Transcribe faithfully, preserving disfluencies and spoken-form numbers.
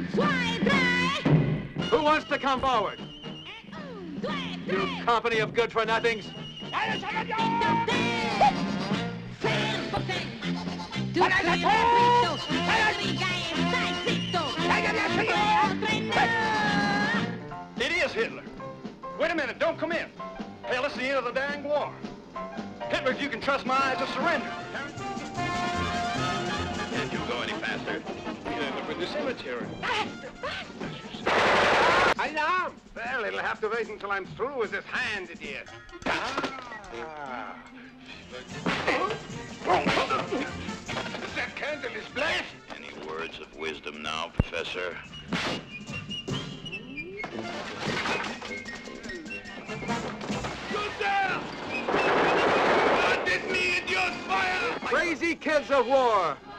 Who wants to come forward? You company of good-for-nothings. It is Hitler. Wait a minute, don't come in. Hell, it's the end of the dang war. Hitler, if you can trust my eyes, to surrender. Can't you go any faster? Yeah, look at the cemetery. Alarm! Well, it'll have to wait until I'm through with this hand, idiot. Ah. That candle is blessed. Any words of wisdom now, Professor? Shoot there! Not this me, idiot! Fire! Crazy kids of war.